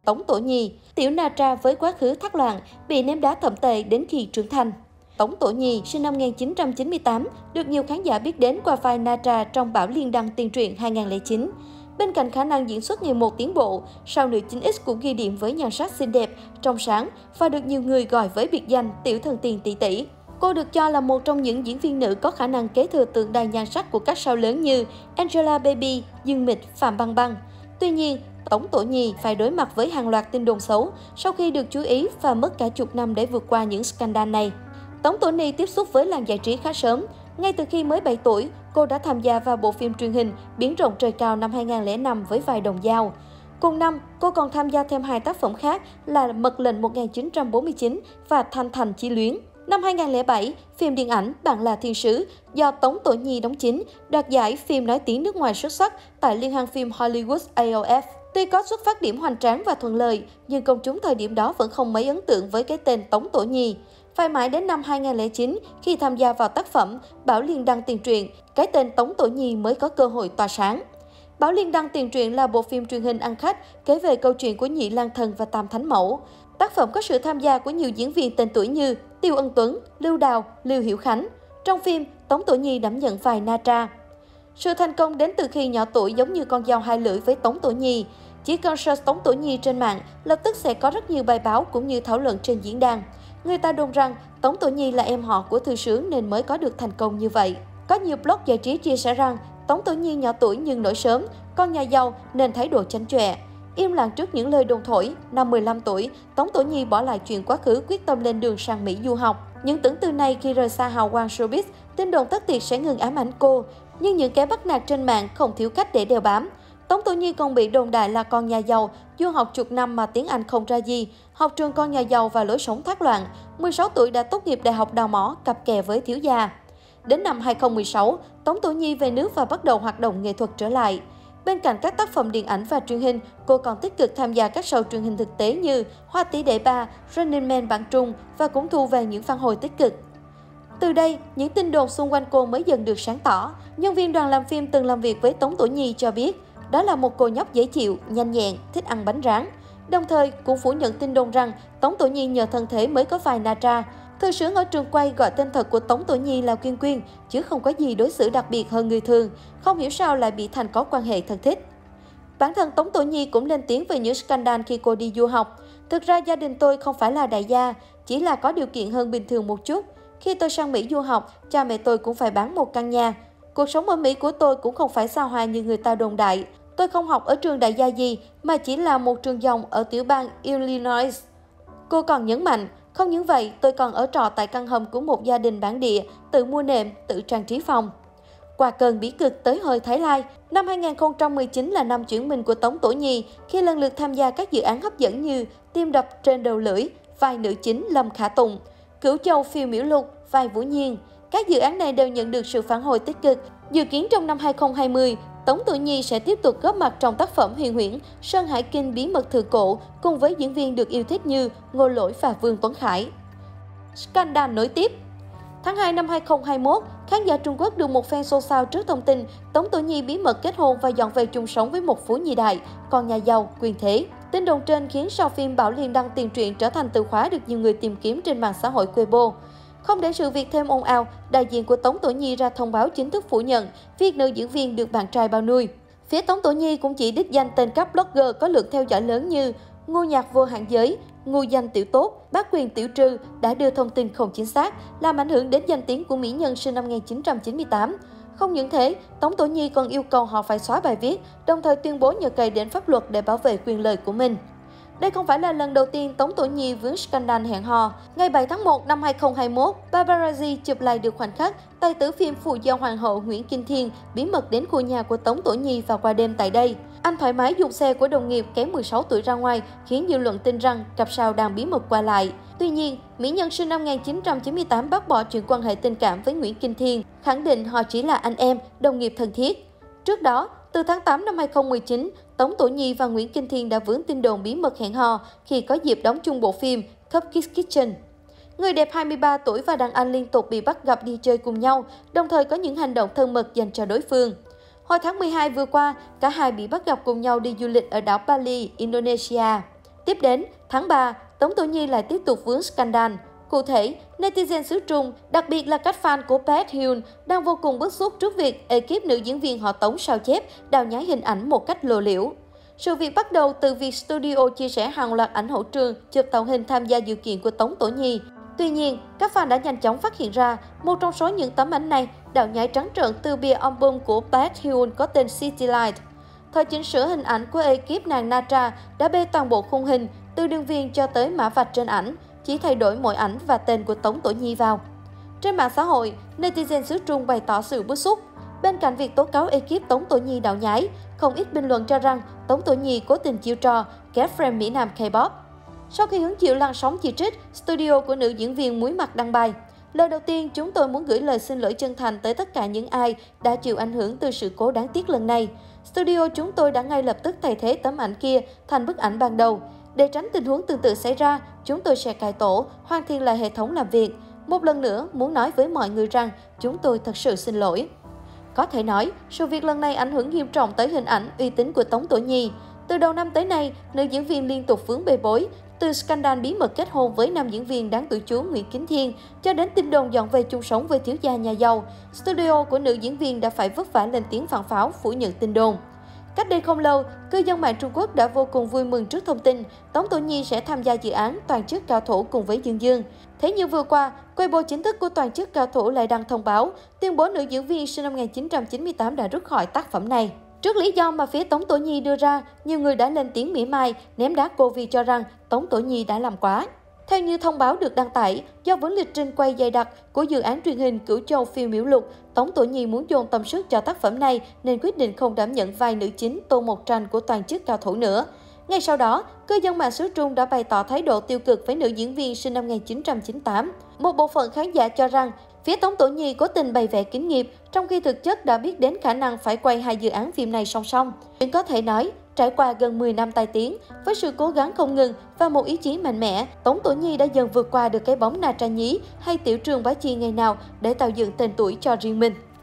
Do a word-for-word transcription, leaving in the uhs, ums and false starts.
Tống Tổ Nhi, tiểu na tra với quá khứ thác loạn, bị ném đá thậm tệ đến khi trưởng thành. Tống Tổ Nhi, sinh năm một nghìn chín trăm chín mươi tám, được nhiều khán giả biết đến qua vai Na Tra trong Bảo Liên Đăng Tiên truyện hai nghìn không trăm lẻ chín. Bên cạnh khả năng diễn xuất ngày một tiến bộ, sao nữ chín X cũng ghi điểm với nhan sắc xinh đẹp, trong sáng và được nhiều người gọi với biệt danh tiểu thần tiên tỷ tỷ. Cô được cho là một trong những diễn viên nữ có khả năng kế thừa tượng đài nhan sắc của các sao lớn như Angelababy, Dương Mịch, Phạm Băng Băng. Tuy nhiên, Tống Tổ Nhi phải đối mặt với hàng loạt tin đồn xấu sau khi được chú ý và mất cả chục năm để vượt qua những scandal này. Tống Tổ Nhi tiếp xúc với làng giải trí khá sớm. Ngay từ khi mới bảy tuổi, cô đã tham gia vào bộ phim truyền hình Biển rộng trời cao năm hai nghìn không trăm lẻ năm với vai Đồng Dao. Cùng năm, cô còn tham gia thêm hai tác phẩm khác là Mật lệnh một nghìn chín trăm bốn mươi chín và Thanh Thành Chí Luyến. Năm hai nghìn không trăm lẻ bảy, phim điện ảnh Bạn là thiên sứ do Tống Tổ Nhi đóng chính, đoạt giải phim nói tiếng nước ngoài xuất sắc tại Liên hoan phim Hollywood A O F. Tuy có xuất phát điểm hoành tráng và thuận lợi, nhưng công chúng thời điểm đó vẫn không mấy ấn tượng với cái tên Tống Tổ Nhi. Phải mãi đến năm hai nghìn không trăm lẻ chín, khi tham gia vào tác phẩm Bảo Liên Đăng Tiền truyện, cái tên Tống Tổ Nhi mới có cơ hội tỏa sáng. Bảo Liên Đăng Tiền truyện là bộ phim truyền hình ăn khách kể về câu chuyện của Nhị Lang Thần và Tam Thánh Mẫu. Tác phẩm có sự tham gia của nhiều diễn viên tên tuổi như Tiêu Ân Tuấn, Lưu Đào, Lưu Hiểu Khánh. Trong phim, Tống Tổ Nhi đảm nhận vai Na Tra. Sự thành công đến từ khi nhỏ tuổi giống như con dao hai lưỡi với Tống Tổ Nhi. Chỉ cần search Tống Tổ Nhi trên mạng, lập tức sẽ có rất nhiều bài báo cũng như thảo luận trên diễn đàn. Người ta đồn rằng Tống Tổ Nhi là em họ của thư sướng nên mới có được thành công như vậy. Có nhiều blog giải trí chia sẻ rằng Tống Tổ Nhi nhỏ tuổi nhưng nổi sớm, con nhà giàu nên thái độ chảnh chọe. Im lặng trước những lời đồn thổi, năm mười lăm tuổi, Tống Tổ Nhi bỏ lại chuyện quá khứ quyết tâm lên đường sang Mỹ du học. Những tưởng từ này khi rời xa hào quang showbiz, tin đồn thất thiệt sẽ ngừng ám ảnh cô. Nhưng những kẻ bắt nạt trên mạng không thiếu cách để đeo bám. Tống Tổ Nhi còn bị đồn đại là con nhà giàu, du học chục năm mà tiếng Anh không ra gì, học trường con nhà giàu và lối sống thác loạn. mười sáu tuổi đã tốt nghiệp đại học đào mỏ, cặp kè với thiếu gia. Đến năm hai nghìn không trăm mười sáu, Tống Tổ Nhi về nước và bắt đầu hoạt động nghệ thuật trở lại. Bên cạnh các tác phẩm điện ảnh và truyền hình, cô còn tích cực tham gia các show truyền hình thực tế như Hoa tỷ đệ ba, Running Man bản Trung và cũng thu về những phản hồi tích cực. Từ đây, những tin đồn xung quanh cô mới dần được sáng tỏ. Nhân viên đoàn làm phim từng làm việc với Tống Tổ Nhi cho biết, đó là một cô nhóc dễ chịu, nhanh nhẹn, thích ăn bánh rán. Đồng thời, cũng phủ nhận tin đồn rằng Tống Tổ Nhi nhờ thân thể mới có vai Na Tra. Thư sướng ở trường quay gọi tên thật của Tống Tổ Nhi là Quyên Quyên, chứ không có gì đối xử đặc biệt hơn người thường. Không hiểu sao lại bị thành có quan hệ thân thích. Bản thân Tống Tổ Nhi cũng lên tiếng về những scandal khi cô đi du học. Thực ra gia đình tôi không phải là đại gia, chỉ là có điều kiện hơn bình thường một chút. Khi tôi sang Mỹ du học, cha mẹ tôi cũng phải bán một căn nhà. Cuộc sống ở Mỹ của tôi cũng không phải xa hoa như người ta đồn đại. Tôi không học ở trường đại gia gì, mà chỉ là một trường dòng ở tiểu bang Illinois. Cô còn nhấn mạnh, không những vậy, tôi còn ở trọ tại căn hầm của một gia đình bản địa, tự mua nệm, tự trang trí phòng. Qua cơn bí cực tới hơi Thái Lai, năm hai nghìn không trăm mười chín là năm chuyển mình của Tống Tổ Nhi khi lần lượt tham gia các dự án hấp dẫn như Tim đập trên đầu lưỡi, vai nữ chính Lâm Khả Tùng, Cửu Châu phiêu miểu lục, vai Vũ Nhiên. Các dự án này đều nhận được sự phản hồi tích cực. Dự kiến trong năm hai nghìn không trăm hai mươi, Tống Tổ Nhi sẽ tiếp tục góp mặt trong tác phẩm huyền huyễn Sơn Hải Kinh bí mật thượng cổ cùng với diễn viên được yêu thích như Ngô Lỗi và Vương Tuấn Khải. Scandal nối tiếp. Tháng hai năm hai nghìn không trăm hai mươi mốt, khán giả Trung Quốc được một phen xôn xao trước thông tin Tống Tổ Nhi bí mật kết hôn và dọn về chung sống với một phú nhị đại, con nhà giàu, quyền thế. Tin đồn trên khiến sau phim Bảo Liên Đăng Tiền truyện trở thành từ khóa được nhiều người tìm kiếm trên mạng xã hội Weibo. Không để sự việc thêm ồn ào, đại diện của Tống Tổ Nhi ra thông báo chính thức phủ nhận việc nữ diễn viên được bạn trai bao nuôi. Phía Tống Tổ Nhi cũng chỉ đích danh tên các blogger có lượng theo dõi lớn như Ngô Nhạc Vô Hạn Giới, Ngô Danh Tiểu Tốt, Bác Quyền Tiểu Trư đã đưa thông tin không chính xác, làm ảnh hưởng đến danh tiếng của mỹ nhân sinh năm một nghìn chín trăm chín mươi tám. Không những thế, Tống Tổ Nhi còn yêu cầu họ phải xóa bài viết, đồng thời tuyên bố nhờ cậy đến pháp luật để bảo vệ quyền lợi của mình. Đây không phải là lần đầu tiên Tống Tổ Nhi vướng scandal hẹn hò. Ngày bảy tháng một năm hai nghìn không trăm hai mươi mốt, paparazzi chụp lại được khoảnh khắc tài tử phim Phù Giao Hoàng hậu Nguyễn Kim Thiên bí mật đến khu nhà của Tống Tổ Nhi và qua đêm tại đây. Anh thoải mái dùng xe của đồng nghiệp kém mười sáu tuổi ra ngoài, khiến dư luận tin rằng cặp sao đang bí mật qua lại. Tuy nhiên, mỹ nhân sinh năm một nghìn chín trăm chín mươi tám bác bỏ chuyện quan hệ tình cảm với Nguyễn Kim Thiên, khẳng định họ chỉ là anh em, đồng nghiệp thân thiết. Trước đó, từ tháng tám năm hai nghìn không trăm mười chín, Tống Tổ Nhi và Nguyễn Kim Thiên đã vướng tin đồn bí mật hẹn hò khi có dịp đóng chung bộ phim Cupcake Kitchen. Người đẹp hai mươi ba tuổi và đàn anh liên tục bị bắt gặp đi chơi cùng nhau, đồng thời có những hành động thân mật dành cho đối phương. Hồi tháng mười hai vừa qua, cả hai bị bắt gặp cùng nhau đi du lịch ở đảo Bali, Indonesia. Tiếp đến, tháng ba, Tống Tổ Nhi lại tiếp tục vướng scandal. Cụ thể, netizen xứ Trung, đặc biệt là các fan của Park Hyun, đang vô cùng bức xúc trước việc ekip nữ diễn viên họ Tống sao chép, đào nhái hình ảnh một cách lộ liễu. Sự việc bắt đầu từ việc studio chia sẻ hàng loạt ảnh hậu trường chụp tạo hình tham gia sự kiện của Tống Tổ Nhi. Tuy nhiên, các fan đã nhanh chóng phát hiện ra một trong số những tấm ảnh này đào nhái trắng trợn từ bìa album của Park Hyun có tên City Light. Thời chỉnh sửa hình ảnh của ekip nàng Natra đã bê toàn bộ khung hình, từ đường viền cho tới mã vạch trên ảnh, chỉ thay đổi mỗi ảnh và tên của Tống Tổ Nhi vào. Trên mạng xã hội, netizen xứ Trung bày tỏ sự bức xúc. Bên cạnh việc tố cáo ekip Tống Tổ Nhi đạo nhái, không ít bình luận cho rằng Tống Tổ Nhi cố tình chiêu trò ghép friend Mỹ Nam K-pop. Sau khi hứng chịu làn sóng chỉ trích, studio của nữ diễn viên muối mặt đăng bài: lời đầu tiên, chúng tôi muốn gửi lời xin lỗi chân thành tới tất cả những ai đã chịu ảnh hưởng từ sự cố đáng tiếc lần này. Studio chúng tôi đã ngay lập tức thay thế tấm ảnh kia thành bức ảnh ban đầu. Để tránh tình huống tương tự xảy ra, chúng tôi sẽ cải tổ, hoàn thiện lại hệ thống làm việc. Một lần nữa, muốn nói với mọi người rằng chúng tôi thật sự xin lỗi. Có thể nói, sự việc lần này ảnh hưởng nghiêm trọng tới hình ảnh, uy tín của Tống Tổ Nhi. Từ đầu năm tới nay, nữ diễn viên liên tục vướng bê bối, từ scandal bí mật kết hôn với nam diễn viên đáng tuổi chú Nguyễn Kính Thiên cho đến tin đồn dọn về chung sống với thiếu gia nhà giàu. Studio của nữ diễn viên đã phải vất vả lên tiếng phản pháo phủ nhận tin đồn. Cách đây không lâu, cư dân mạng Trung Quốc đã vô cùng vui mừng trước thông tin Tống Tổ Nhi sẽ tham gia dự án Toàn chức cao thủ cùng với Dương Dương. Thế nhưng vừa qua, Weibo chính thức của Toàn chức cao thủ lại đăng thông báo tuyên bố nữ diễn viên sinh năm một nghìn chín trăm chín mươi tám đã rút khỏi tác phẩm này. Trước lý do mà phía Tống Tổ Nhi đưa ra, nhiều người đã lên tiếng mỉa mai, ném đá cô vì cho rằng Tống Tổ Nhi đã làm quá. Theo như thông báo được đăng tải, do vướng lịch trình quay dày đặc của dự án truyền hình Cửu Châu Phiêu Miểu Lục, Tống Tổ Nhi muốn dồn tâm sức cho tác phẩm này nên quyết định không đảm nhận vai nữ chính Tô Mộc Tranh của Toàn chức cao thủ nữa. Ngay sau đó, cư dân mạng xứ Trung đã bày tỏ thái độ tiêu cực với nữ diễn viên sinh năm một nghìn chín trăm chín mươi tám. Một bộ phận khán giả cho rằng phía Tống Tổ Nhi cố tình bày vẽ kín nghiệp, trong khi thực chất đã biết đến khả năng phải quay hai dự án phim này song song. Nhưng có thể nói, trải qua gần mười năm tai tiếng, với sự cố gắng không ngừng và một ý chí mạnh mẽ, Tống Tổ Nhi đã dần vượt qua được cái bóng Na Tra Nhí hay Tiểu Trường Bá Chi ngày nào để tạo dựng tên tuổi cho riêng mình.